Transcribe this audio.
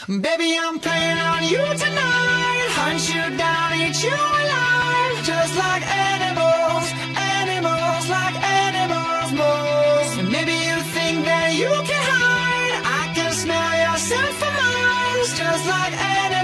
Baby, I'm playing on you tonight. Hunt you down, eat you alive. Just like animals, animals, like animals, moles. And maybe you think that you can hide. I can smell your scent for miles. Just like animals.